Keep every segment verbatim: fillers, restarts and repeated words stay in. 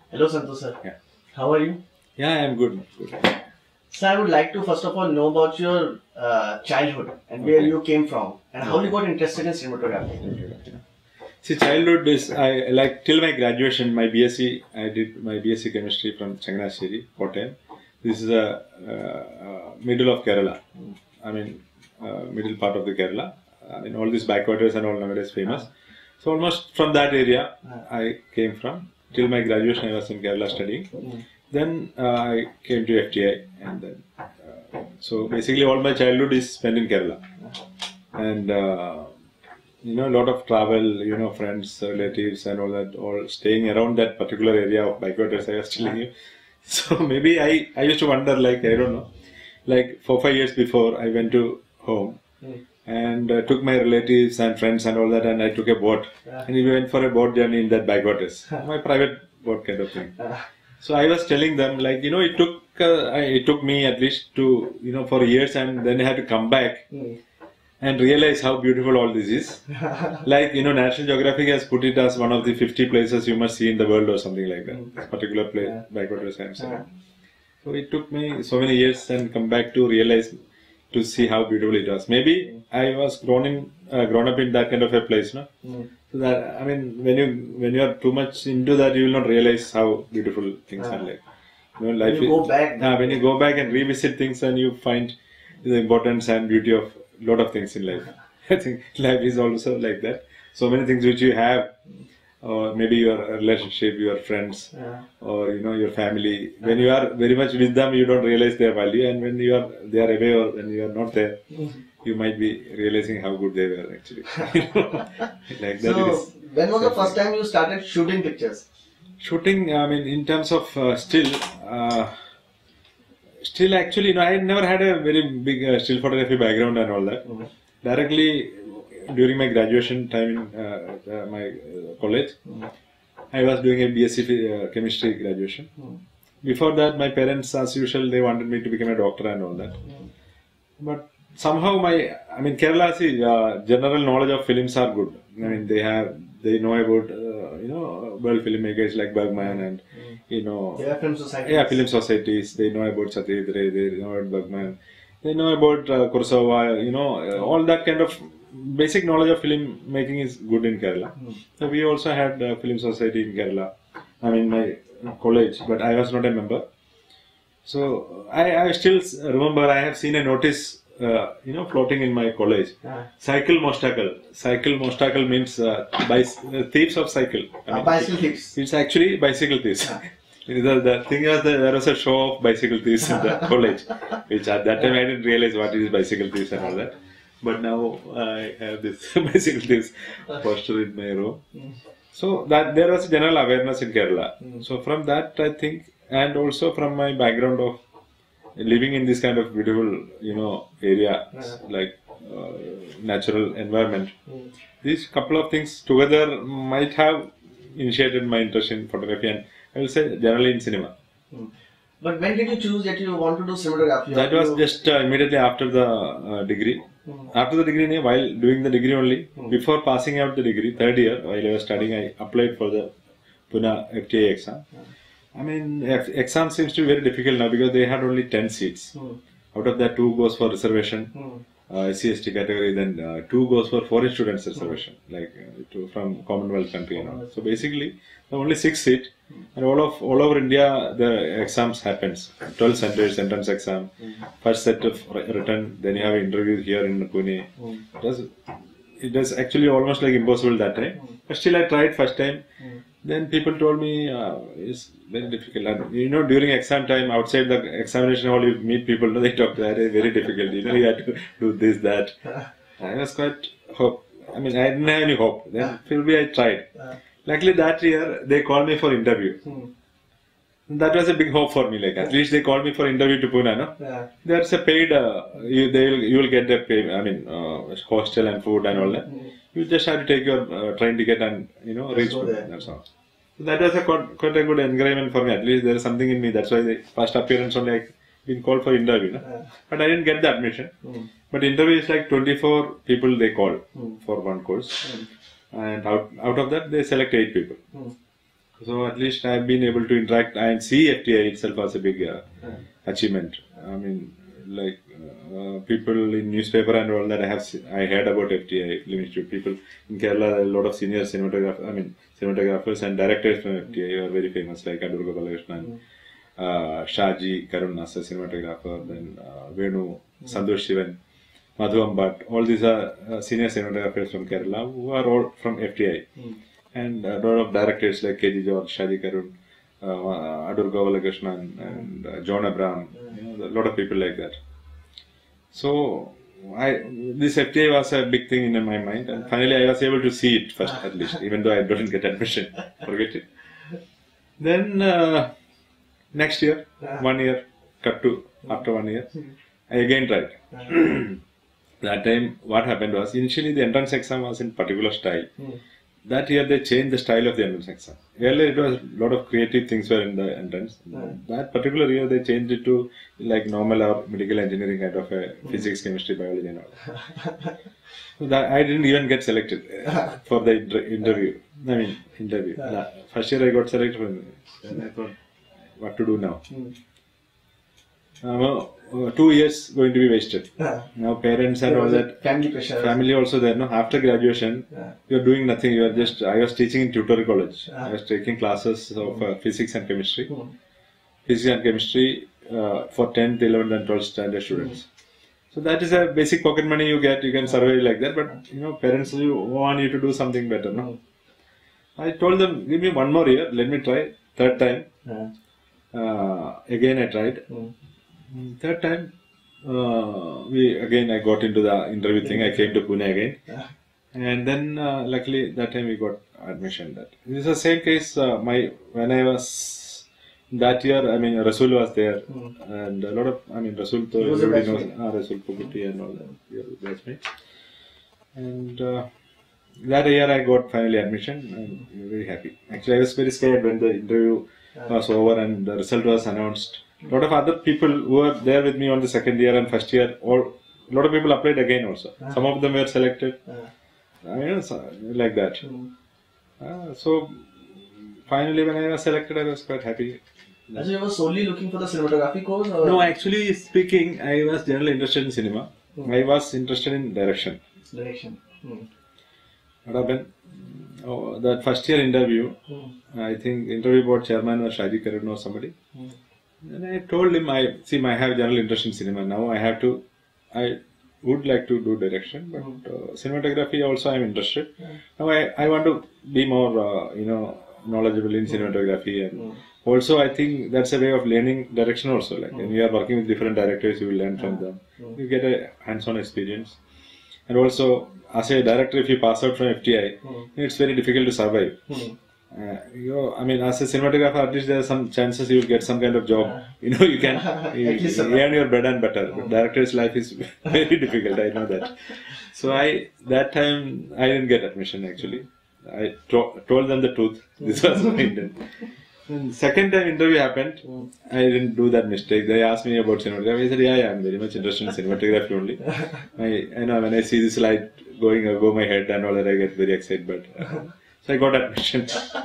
Hello, Santosh sir. Yeah. How are you? Yeah, I am good. good. Sir, I would like to first of all know about your uh, childhood and where Okay. you came from and how Okay. you got interested in cinematography. See, childhood is, I like till my graduation, my B S c, I did my B S c chemistry from Changanasheri, Hota. This is a uh, uh, middle of Kerala. I mean, uh, middle part of the Kerala. I mean, all these backwaters and all nowadays famous. So almost from that area I came from. Till my graduation, I was in Kerala studying. Then uh, I came to F T I, and then uh, so basically all my childhood is spent in Kerala, and uh, you know, a lot of travel, you know, friends, relatives, and all that, all staying around that particular area of backwaters I was telling you. So maybe I I used to wonder, like, I don't know, like four five years before I went to home. And uh, took my relatives and friends and all that, and I took a boat, Yeah. and we went for a boat journey in that backwaters, my private boat kind of thing. So I was telling them, like, you know, it took uh, I- it took me at least to, you know, for years, and then I had to come back and realize how beautiful all this is. Like, you know, National Geographic has put it as one of the fifty places you must see in the world or something like that. This particular place, Yeah. backwaters, I am saying. So it took me so many years and come back to realize, to see how beautiful it was. Maybe I was grown in, uh, grown up in that kind of a place, no? So that, I mean, when you when you are too much into that, you will not realize how beautiful things Ah. are like. You know, life When you is- go back, Ah, when you go back and revisit things, and you find the importance and beauty of a lot of things in life. I think life is also like that. So many things which you have, or maybe your relationship, your friends, Yeah. or you know, your family. When you are very much with them, you don't realize their value, and when you are they are away, or when you are not there, you might be realizing how good they were actually. Like that. So, it is. when was the first time you started shooting pictures? Shooting, I mean, in terms of uh, still, uh, still actually, you know, I never had a very big uh, still photography background and all that. Directly during my graduation time in uh, uh, my uh, college, I was doing a B S c uh, chemistry graduation. Before that, my parents, as usual, they wanted me to become a doctor and all that. But somehow my, I mean, Kerala, see, uh, general knowledge of films are good. I mean, they have, they know about, uh, you know, world filmmakers like Bergman and, you know, There are film societies. yeah, film societies. They know about Satyajit Ray, they know about Bergman. They know about uh, Kurosawa, you know, uh, all that kind of basic knowledge of film making is good in Kerala. So we also had a film society in Kerala. I mean, my college, but I was not a member. So I, I still remember I have seen a notice, uh, you know, floating in my college. Ah. Cycle mostacle. Cycle mostacle means uh, bice- uh, thieves of cycle. I Uh, mean, bicycle thieves. It's actually bicycle thieves. the, the thing was that there was a show of bicycle thieves in the college, which at that time I didn't realize what is bicycle thieves and all that. But now I have this bicycle thieves poster in my room. So that there was general awareness in Kerala. So from that, I think, and also from my background of living in this kind of beautiful, you know, area, like uh, natural environment, these couple of things together might have initiated my interest in photography, and I will say generally in cinema. But when did you choose that you want to do cinematography? That Or was you- just uh, immediately after the uh, degree. After the degree, no, while doing the degree only, before passing out the degree, third year, while I was studying, I applied for the Pune F T I exam. I mean, F- exam seems to be very difficult now because they had only ten seats. Out of that, two goes for reservation, uh, S C S T category, then uh, two goes for foreign students reservation, like uh, to, from Commonwealth country and all. So basically, there are only six seats, and all of all over India, the exams happens. twelve centers, entrance exam, first set of wri- written, then you have interviews here in Pune. It was, it was actually almost like impossible that time, but still I tried first time. Then people told me uh, it's very difficult. And, you know, during exam time, outside the examination hall, you meet people. No, they talk that is very difficult. You know, you have to do this, that. I was quite hope. I mean, I didn't have any hope. Then, probably I tried. Luckily, that year they called me for interview. That was a big hope for me. Like at least they called me for interview to Pune. No, Yeah. there's a paid. Uh, you they will, you will get a pay. I mean, uh, hostel and food and all that. You just have to take your uh, train ticket and, you know, reach go Pune. there. That's all. So that was a quite, quite a good encouragement for me. At least there is something in me. That's why the first appearance only I been called for interview. No? Yeah. But I didn't get the admission. But interview is like twenty-four people they call for one course, and out out of that they select eight people. So at least I've been able to interact and see F T I itself as a big uh, Yeah. achievement. I mean, like uh, people in newspaper and all that I have se- I heard about F T I Film Institute. People in Kerala, a lot of senior cinematographers, I mean cinematographers and directors from F T I are very famous, like Adur Gopalakrishnan, uh, Shaji Karun as a cinematographer, then uh, Venu, Santosh Shivan, Madhu Ambat. All these are uh, senior cinematographers from Kerala who are all from F T I. Mm. And a lot of directors like K G George, Shaji Karun, uh, Adur Gopalakrishnan, and uh, John Abraham, you know, a lot of people like that. So, I this F T I was a big thing in my mind, and finally I was able to see it first, at least, even though I didn't get admission. Forget it. Then, uh, next year, one year, cut to after one year, I again tried. That time, what happened was, initially the entrance exam was in particular style. That year they changed the style of the entrance exam. Earlier it was a lot of creative things were in the entrance. Mm. That particular year they changed it to like normal or medical engineering kind of a physics, chemistry, biology and all. So that I didn't even get selected uh, for the inter- interview. I mean interview. La- First year I got selected for and I thought, what to do now? Mm. Uh, uh, two years going to be wasted. Yeah. Now parents and There all was a that. family pressure. Family also there, no? After graduation, Yeah. you're doing nothing. You are just. I was teaching in tutorial college. Ah. I was taking classes of uh, physics and chemistry. Mm. Physics and chemistry uh, for tenth, eleventh, and twelfth standard students. So that is a basic pocket money you get. You can survive like that. But you know, parents you want you to do something better, no? I told them, give me one more year. Let me try. Third time. Yeah. Uh, again, I tried. Mm. Third time, uh, we again I got into the interview thing. I came to Pune again, Yeah. and then uh, luckily that time we got admission. That this is the same case. Uh, my when I was that year, I mean Rasul was there, Mm. and a lot of I mean Rasul, He was a everybody knows batchmate. uh, Rasul Pugutti and all that. We are batchmates. And uh, that year I got finally admission. and we were very happy. Actually, I was very scared when the interview was over and the result was announced. A lot of other people who were there with me on the second year and first year, all a lot of people applied again also. Ah. Some of them were selected. Yeah. I mean, so, like that. Mm. Uh, so finally, when I was selected, I was quite happy. And so you were solely looking for the cinematography course? Or? No, actually speaking, I was generally interested in cinema. Hmm. I was interested in direction. Direction. Mm. What happened? Oh, that first year interview, Mm. I think interview board chairman was Shaji Karun or somebody. Mm. And I told him, I see, I have general interest in cinema. Now I have to, I would like to do direction, but Mm. uh, cinematography also I am interested. Yeah. Now I, I want to be more, uh, you know, knowledgeable in cinematography, and Mm. also I think that's a way of learning direction also. Like when you are working with different directors, you will learn from them. Mm. You get a hands-on experience, and also as a director, if you pass out from F T I, Mm. it's very difficult to survive. Mm. Uh, you know, I mean, as a cinematographer, at least there are some chances you will get some kind of job. Yeah. You know, you can you, At least you survive. earn your bread and butter. But director's life is very difficult. I know that. So I that time I didn't get admission actually. I to- told them the truth. This was my intent. And second time interview happened, Mm. I didn't do that mistake. They asked me about cinematography. I said, yeah, yeah, I'm very much interested in cinematography only. I, I know when I see this light going above my head and all that, I get very excited. But uh, so I got admission.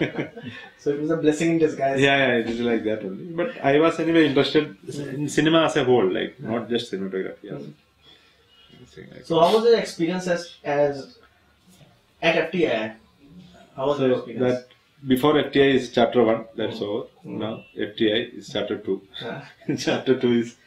So it was a blessing in disguise. Yeah, yeah, it is like that only. But I was anyway interested in cinema as a whole, like not just cinematography. Also. Anything like So how was your experience as, as at F T I? How was your So experience? that before F T I is chapter one, that's over. Now F T I is chapter two. Yeah. Chapter two is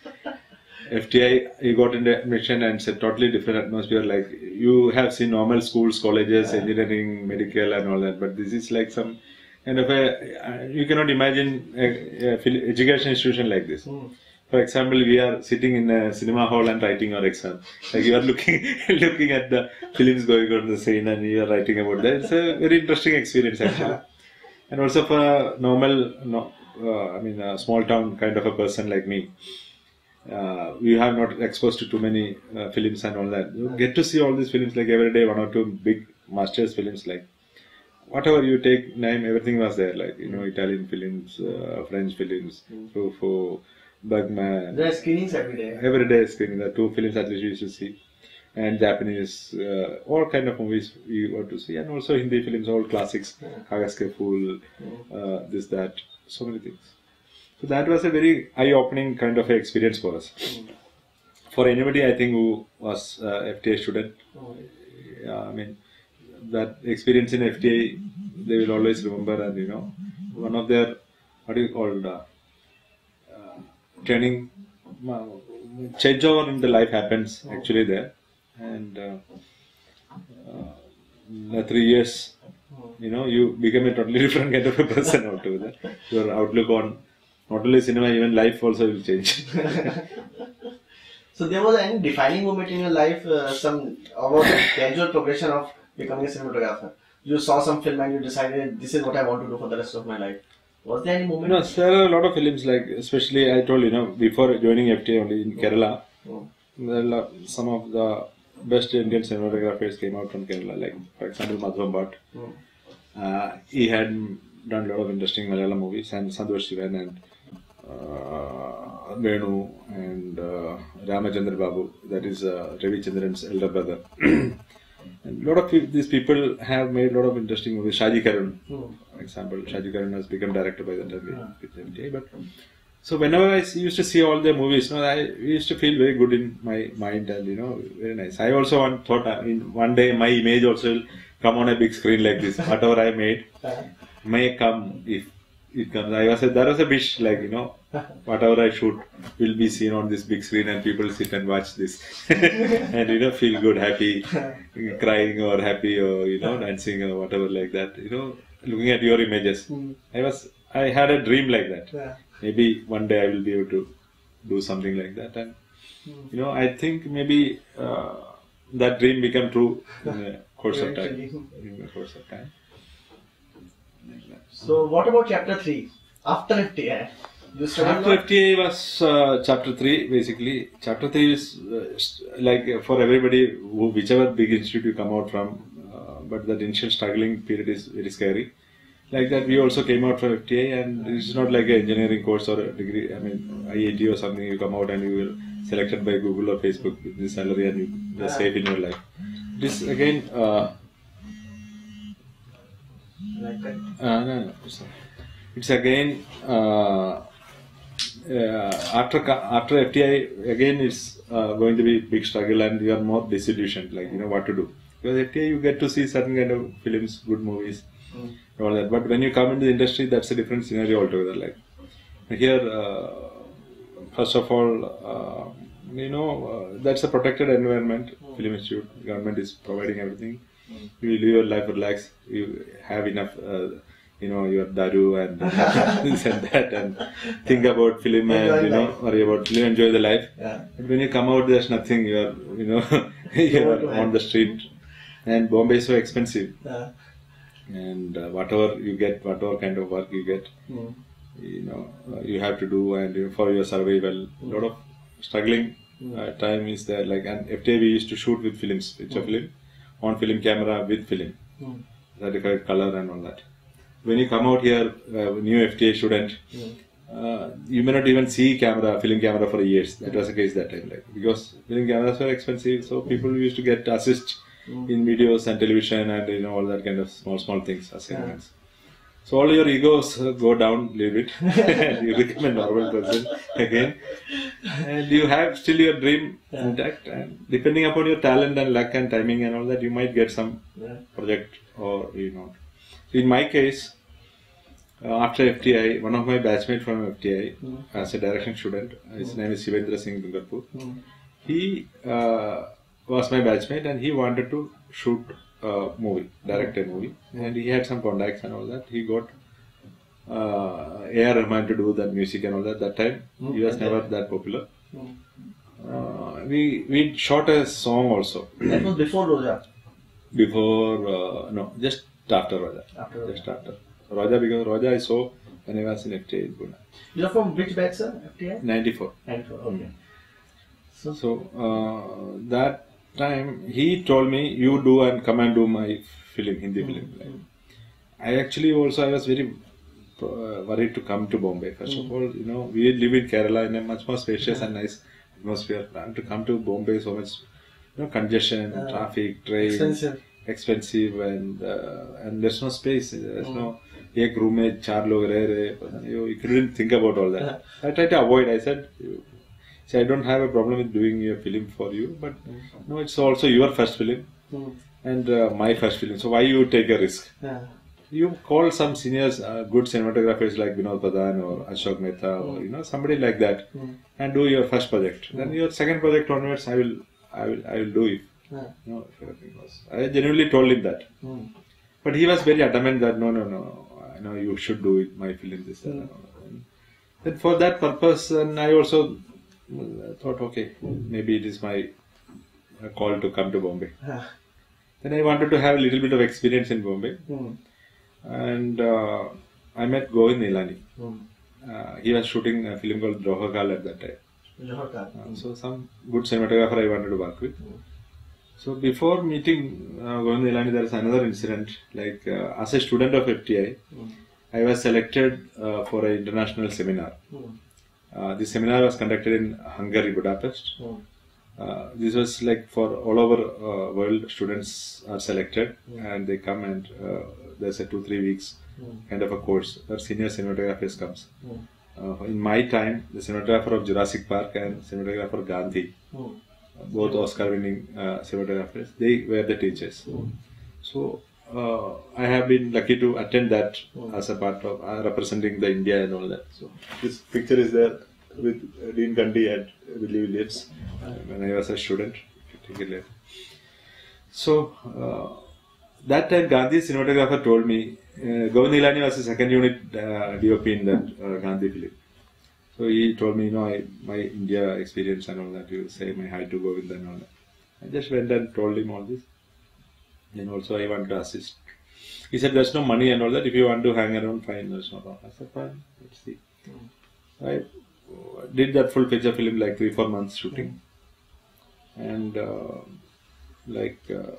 F T I. You got into admission and it's a totally different atmosphere. Like you have seen normal schools, colleges, Yeah. engineering, medical, and all that. But this is like some kind of a. You cannot imagine a, a phil- education institution like this. Mm. For example, we are sitting in a cinema hall and writing our exam. Like you are looking looking at the films going on the screen and you are writing about that. It's a very interesting experience actually. And also for a normal, no, uh, I mean, a small town kind of a person like me, uh, we have not exposed to too many uh, films and all that. You get to see all these films like every day, one or two big masters films like whatever you take name, everything was there. Like you know, Italian films, uh, French films, Truffaut, Bergman. There are screenings every day. Every day screening. There are two films at least we used to see. and Japanese, uh, all kind of movies we got to see, and also Hindi films, all classics, Kagas Ke Phool, uh, this, that, so many things. So that was a very eye-opening kind of experience for us. For anybody, I think, who was uh, F T I student, yeah, I mean, that experience in F T I, they will always remember, and you know, one of their, what do you call, uh, uh, training, uh, changeover in the life happens actually there. And uh, uh, three years, you know, you become a totally different kind of a person altogether. Your outlook on not only cinema, even life also will change. So there was any defining moment in your life, uh, some about the gradual progression of becoming a cinematographer? You saw some film and you decided this is what I want to do for the rest of my life. Was there any moment? No, there are a lot of films, like especially I told you know before joining F T I only in Kerala, oh. there are some of the best Indian cinematographers came out from Kerala, like for example Madhavan Bhatt. Oh. Uh, he had done a lot of interesting Malayalam movies, and Santosh Thundiyil and uh, Venu and uh, Ramachandra Babu, that is uh, Ravi Chandran's elder brother. And a lot of pe these people have made a lot of interesting movies. Shaji Karan, oh. for example, Shaji Karan has become director by the time with M T I. But so whenever I see, used to see all the movies, you know, I used to feel very good in my mind, and you know, very nice. I also want, thought, I mean, one day my image also will come on a big screen like this. Whatever I made may come if it comes. I was a, that was a wish, like you know, whatever I shoot will be seen on this big screen, and people sit and watch this, and you know, feel good, happy, crying or happy or you know, dancing or whatever like that. You know, looking at your images. Mm. I was, I had a dream like that. Yeah. Maybe one day I will be able to do something like that, and mm. you know, I think maybe uh, that dream became true in the course of time. In the course of time. So, what about chapter three? After F T I? You After F T I was uh, chapter three, basically. Chapter three is uh, like uh, for everybody, who, whichever big institute you come out from, uh, but that initial struggling period is very scary. Like that, we also came out from F T I, and it's not like an engineering course or a degree, I mean, I I T or something, you come out and you will selected by Google or Facebook with this salary and you are safe in your life. This again, uh, like that? Uh, no, no, it's, it's again, uh, uh, after after F T I, again it's uh, going to be big struggle, and you are more disillusioned, like, you know, what to do. Because F T I you get to see certain kind of films, good movies, mm. all that. But when you come into the industry, that's a different scenario altogether. Like here, uh, first of all, uh, you know, uh, that's a protected environment. Mm. Film Institute, government is providing everything. Mm. You live your life, relax. You have enough, uh, you know, your daru and this and that, and think about film and enjoy you know, life. Worry about film, enjoy the life. Yeah. But when you come out, there's nothing. You are, you know, you are on the street. And Bombay is so expensive, yeah. and uh, whatever you get, whatever kind of work you get, mm. you know, uh, you have to do, and you know, for your survival, a mm. lot of struggling mm. uh, time is there. Like, and F T I we used to shoot with films, picture mm. film, on film camera with film, mm. certified color and all that. When you come out here, uh, new F T I student, mm. uh, you may not even see camera, film camera for years. That was the case that time, like, because film cameras were expensive, so people used to get assist in videos and television and you know all that kind of small small things, assignments. Yeah. So all your egos uh, go down a little bit and you become a normal person again, and you have still your dream yeah. intact, and depending upon your talent and luck and timing and all that, you might get some yeah. project or you know. In my case, uh, after F T I, one of my batchmates from F T I mm. as a direction student, his mm. name is Shivendra Singh Dungarpur. Mm. He uh, was my batchmate, and he wanted to shoot a movie, direct a movie, and he had some contacts and all that. He got uh, A R Rahman to do that music and all that. That time mm. he was okay. never that popular. Mm. Uh, we we shot a song also. That was before Roja. Before uh, no, just after Roja. After Roja. Just after Roja, because Roja I saw when I was in F T I in Pune. You are from which batch, sir? F T I? ninety-four. ninety-four. Okay. Mm. So, so uh, that time he told me, you do and come and do my film, Hindi mm-hmm. film. Like, I actually also I was very uh, worried to come to Bombay. First mm-hmm. of all, you know, we live in Kerala in a much more spacious yeah. and nice atmosphere. And to come to Bombay so much you know, congestion, Uh, traffic, train, expensive. expensive, and uh, and there's no space. There's Mm. no ek room mein char log reh rahe. You, you couldn't think about all that. I tried to avoid. I said, you, see, I don't have a problem with doing a film for you, but Mm. no, it's also your first film Mm. and uh, my first film. So why you take a risk? Yeah. You call some seniors, uh, good cinematographers like Vinod Pradhan or Ashok Mehta or you know somebody like that, Mm. and do your first project. Then your second project onwards, I will, I will, I will do it. Yeah. You know, if everything was. I genuinely told him that, Mm. but he was very adamant that no, no, no, I know you should do it. My film this. That, and all. And then for that purpose, and I also uh, thought, okay, maybe it is my uh, call to come to Bombay. Yeah. Then I wanted to have a little bit of experience in Bombay. Mm. And uh, I met Govind Nilani. Mm. Uh, he was shooting a film called Raowdy at that time. Hota. Uh, so some good cinematographer I wanted to work with. Mm. So before meeting uh, Govind Nilani, there is another incident. Like uh, as a student of F T I, Mm. I was selected uh, for an international seminar. Mm. Uh, this seminar was conducted in Hungary, Budapest. Mm. Uh, this was like for all over uh, world students are selected Mm. and they come and uh, there's a two three weeks Mm. kind of a course where senior cinematographers comes. Mm. Uh, in my time, the cinematographer of Jurassic Park and cinematographer Gandhi, Mm. uh, both Oscar-winning uh, cinematographers, they were the teachers. Mm. So uh, I have been lucky to attend that Mm. as a part of uh, representing the India and all that. So this picture is there with uh, Dean Gandhi and Willie Williams uh, when I was a student. Take it later. So uh, that time Gandhi cinematographer told me, uh, Govind Nilani was the second unit uh, D O P in that uh, Gandhi film. So he told me, you know, I, my India experience and all that, you say my hi to Govind and all that. I just went and told him all this. Then also I want to assist. He said, there's no money and all that. If you want to hang around, fine, there's no problem. I said, fine, let's see. I uh, did that full feature film like three, four months shooting. And uh, like, uh,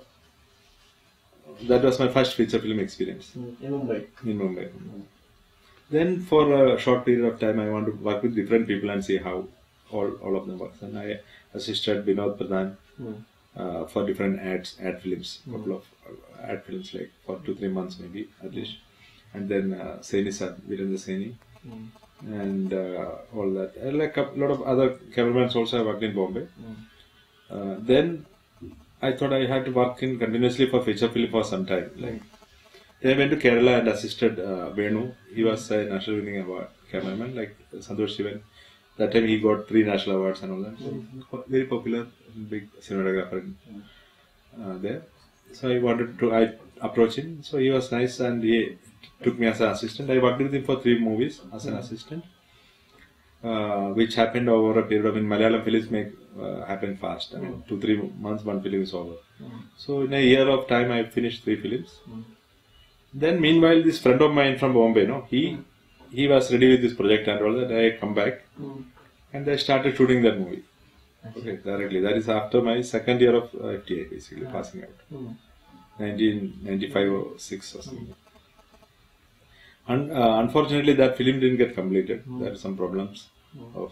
that was my first feature film experience Mm. In Mumbai. in Mumbai. Then for a short period of time, I want to work with different people and see how all, all of them work. And I assisted Vinod Pradhan Mm. uh, for different ads, ad films, couple of uh, ad films like for two, three months maybe at least. And then uh, Saini sir, Virendra Saini, Mm. and uh, all that. And like a lot of other cameramans also I worked in Bombay. Mm. Uh, then I thought I had to work in continuously for feature film for some time. Like then I went to Kerala and assisted uh, Venu. He was a national winning award cameraman like Santosh Thundiyil. That time he got three national awards and all that. So very popular, big cinematographer uh, there. So I wanted to I approach him. So he was nice and he took me as an assistant. I worked with him for three movies as an assistant, uh, which happened over a period of in Malayalam films make uh, happen fast. I mean, two three months one film is over. So in a year of time I finished three films. Then meanwhile this friend of mine from Bombay, no, he he was ready with this project and all that. I come back Mm. and I started shooting that movie. Okay, directly. That is after my second year of uh, F T I, basically passing out, Mm. nineteen ninety-five or six or something. Un- uh, unfortunately, that film didn't get completed. There are some problems of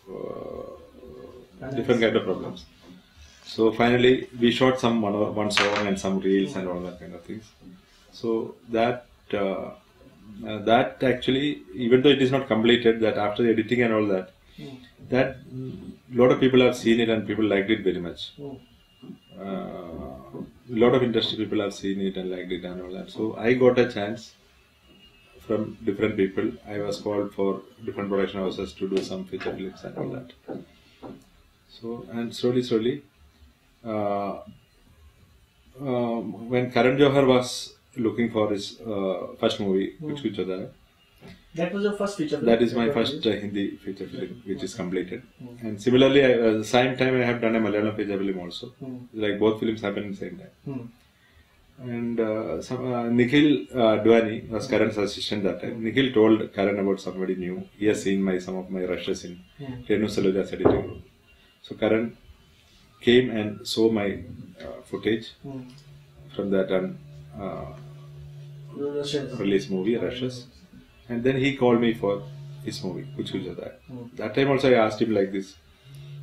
uh, different kind of problems. So finally, we shot some one, or- one song and some reels and all that kind of things. So that uh, uh, that actually, even though it is not completed, that after editing and all that, that a lot of people have seen it and people liked it very much. A uh, lot of industry people have seen it and liked it and all that. So I got a chance from different people. I was called for different production houses to do some feature films and all that. So and slowly, slowly, uh, um, when Karan Johar was looking for his uh, first movie, Kuch Kuch Hota, That was your first feature film? that is my first uh, Hindi feature film, which is completed. And similarly, I, at the same time, I have done a Malayalam feature film also. Mm. Like both films happen at the same time. Mm. And uh, some, uh, Nikhil uh, Dwani was Karan's assistant that time. Nikhil told Karan about somebody new. He has seen my some of my rushes in Mm. Renu Saluja's editing room. So Karan came and saw my uh, footage Mm. from that um, uh, Rushes. release movie, Rushes. And then he called me for his movie, Kuch Kuch Hota. Mm. That time also I asked him like this.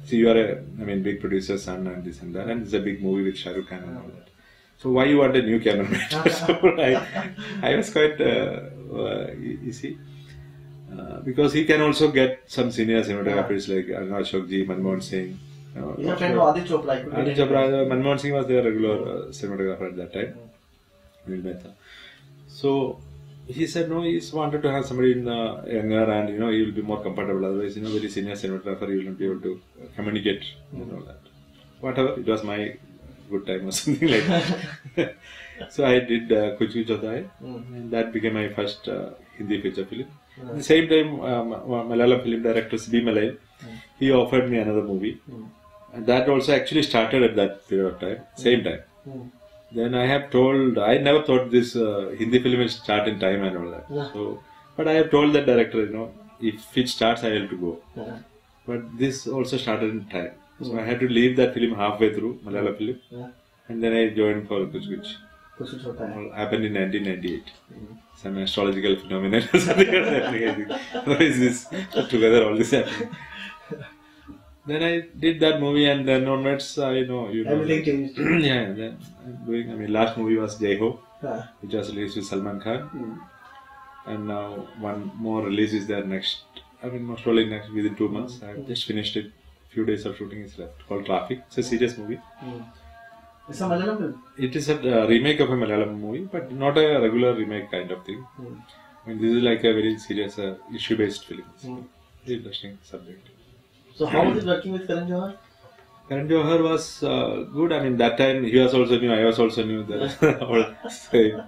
see, you are a, I mean, big producer's son and this and that, and it's a big movie with Shah Rukh Khan and all that. So why you want a new cameraman? So I, I was quite, uh, uh, you, you see, uh, because he can also get some senior cinematographers like Arnaud Ashokji, Manmohan Singh. Uh, He's a friend of Adi Chopra. Adi Chopra, Manmohan Singh was their regular uh, cinematographer at that time. Mm. So he said no, he wanted to have somebody in uh, younger and you know he will be more comfortable. Otherwise, you know, very senior cinematographer, he will not be able to communicate and all that. Whatever, it was my good time or something like that. So I did uh, Kuch mm. and that became my first uh, Hindi feature film. Mm. At the same time, um, Malayalam film director B. Malay, mm. he offered me another movie. Mm. And that also actually started at that period of time, same time. Mm. Then I have told, I never thought this uh, Hindi film will start in time and all that. Yeah. So, but I have told the director, you know, if it starts, I have to go. Yeah. But this also started in time. So mm. I had to leave that film halfway through, Malayalam film. Yeah. And then I joined for Kuch Kuch. Kuch Kuch Hota hai. Happened in nineteen ninety-eight. Mm. Some astrological phenomenon or something like that. What is this? Together all this happening. Then I did that movie and then onwards, I know, you know. Everything changed. Yeah, then I'm doing, I mean, last movie was Jai Ho, huh. which was released with Salman Khan. Mm. And now one more release is there next, I mean, most probably next, within two months. I've just finished it. Few days of shooting is left, called Traffic. It's a serious movie. Mm. It's a Malayalam film? It is a uh, remake of a Malayalam movie, but not a regular remake kind of thing. Mm. I mean, this is like a very serious uh, issue-based film. Mm. Very interesting subject. So how was it working with Karan Johar? Karan Johar was uh, good. I mean, that time he was also new, I was also new. All same.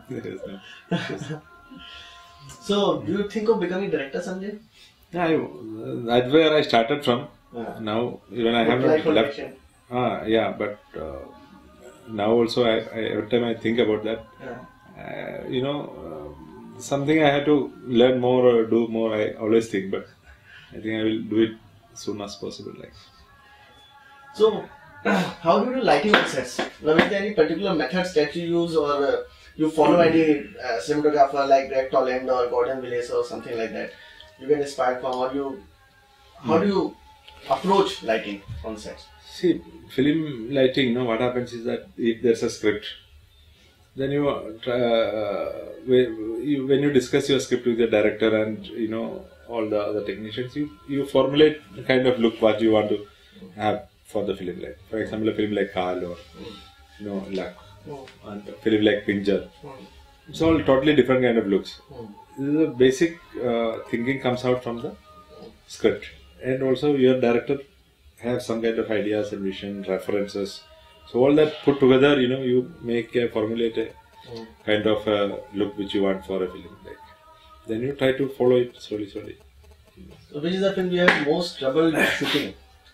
So, do you think of becoming director Sanjay? Yeah, I, uh, that's where I started from. Yeah. Now, even I have not left. Ah, yeah, but uh, now also, I, I, every time I think about that, yeah. uh, you know, uh, something I had to learn more or do more. I always think, but I think I will do it as soon as possible. Like. So, how do you do lighting on sets? Now, is there any particular methods that you use, or uh, you follow any uh, cinematographer like Greg Toland or Gordon Willis or something like that? You get inspired from, or you, how do you approach lighting on sets? See, film lighting, you know, what happens is that if there's a script, then you, uh, you when you discuss your script with the director and, you know, all the other technicians, you, you formulate the kind of look what you want to have for the film. Like, for example, a film like Kal or, you know, Luck, and a film like Pinjar. It's all totally different kind of looks. The basic uh, thinking comes out from the script. And also your director have some kind of ideas and vision, references. So all that put together, you know, you make a, formulate a mm. kind of a look which you want for a film. Like, then you try to follow it slowly, slowly. So which is the film you have most trouble shooting?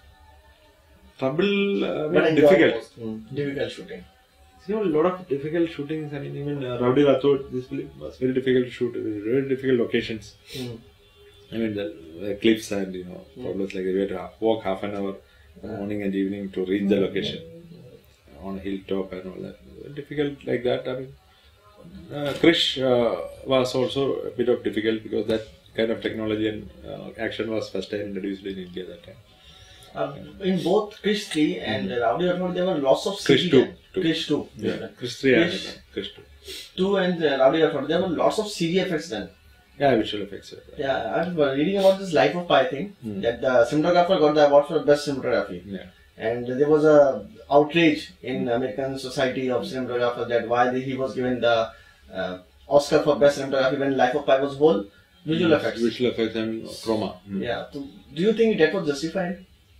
Trouble, uh, I mean, difficult. Mm. Difficult shooting. You know, a lot of difficult shootings. I mean, even uh, Raowdy Rathore, this film was very difficult to shoot. Very difficult locations. Mm. I mean, the, the cliffs and, you know, mm. problems like we had to walk half an hour morning and evening to reach the location mm. on a hilltop and all that. Difficult like that. I mean, uh, Krrish uh, was also a bit of difficult because that kind of technology and uh, action was first time introduced in India at that time. Uh, in both Krrish three and mm. Raowdy Rathore, there were lots of C G. Krrish two. Krrish two. Yeah. Krrish three and Krrish two. two and uh, Raowdy Rathore, there were lots of C G effects done. Yeah, visual effects. Yeah, yeah, I was reading about this Life of Pi thing, mm. that the cinematographer got the award for best cinematography. Yeah. And there was a outrage in American Society of Cinematographers that why he was given the uh, Oscar for best cinematography when Life of Pi was whole visual yes, effects. Visual effects and chroma. Mm. Yeah. So do you think that was justified?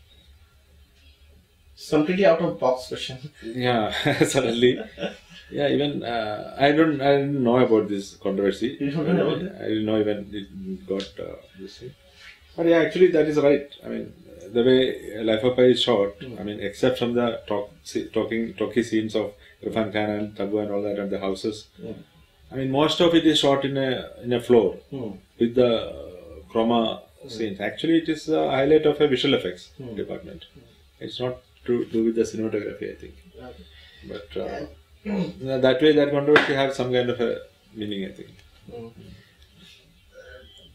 It's completely out of box question. Yeah, suddenly. Yeah, even uh, I don't I didn't know about this controversy. You don't know about it? I didn't know even it got uh, this thing. But yeah, actually that is right. I mean, the way Life of Pi is shot, mm. I mean, except from the talk, talking, talky scenes of Irfan Khan and Tabu and all that and the houses, mm. I mean, most of it is shot in a in a floor mm. with the uh, chroma mm. scenes. Actually, it is a highlight of a visual effects mm. department. Mm. It's not to do with the cinematography, I think. Okay. But uh, yeah. that way, that controversy have some kind of a meaning, I think. Mm.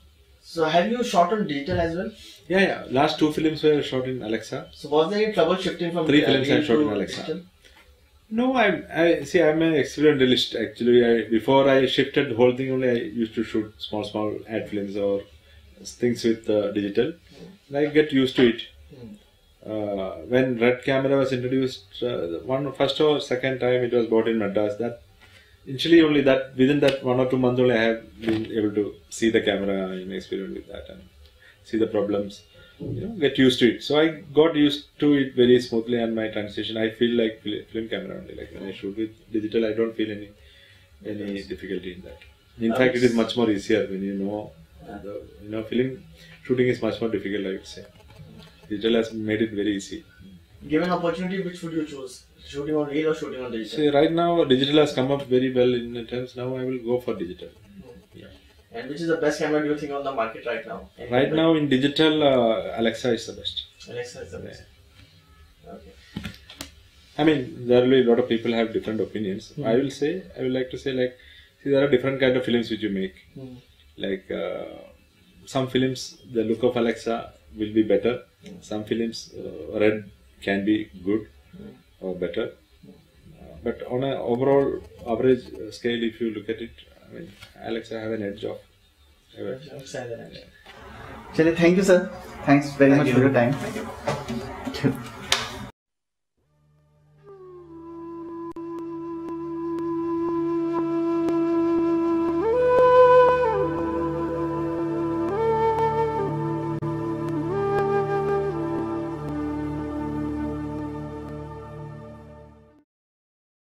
So have you shot on digital as well? Yeah, yeah. Last two films were shot in Alexa. So was there any trouble shifting from Three uh, films I real shot to in Alexa. digital? No, I, I see. I'm an experimentalist. Actually, I, before I shifted the whole thing, only I used to shoot small, small ad films or things with uh, digital. And I get used to it. Uh, when red camera was introduced, uh, one first or second time it was bought in Madras. That initially only that within that one or two months only I have been able to see the camera and experiment with that and see the problems. You know, get used to it. So I got used to it very smoothly, and my transition I feel like film camera only. Like when I shoot with digital, I don't feel any any difficulty in that. In fact, it is much more easier when you know the, you know film shooting is much more difficult. I would say digital has made it very easy. Given opportunity, which would you choose? Shooting on reel or shooting on digital? See, right now digital has come up very well in terms. Now I will go for digital. Yeah. And which is the best camera do you think on the market right now? Any Right camera? now in digital, uh, Alexa is the best. Alexa is the best. Yeah. Okay. I mean, there will be a lot of people have different opinions. Mm-hmm. I will say, I would like to say, like, see, there are different kind of films which you make. Mm-hmm. Like uh, some films, the look of Alexa will be better. Mm-hmm. Some films, uh, red can be good mm-hmm. or better. Uh, but on an overall average scale, if you look at it, I mean, Alexa have an edge of. Alexa has an edge. Chale, thank you, sir. Thanks very Thank much you. for your time.